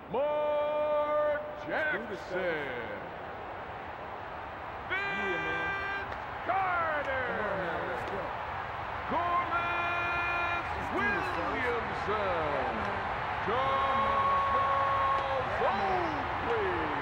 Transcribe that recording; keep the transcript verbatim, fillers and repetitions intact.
Mark Jackson. Vince Carter. Corliss Williamson. Charles Oakley.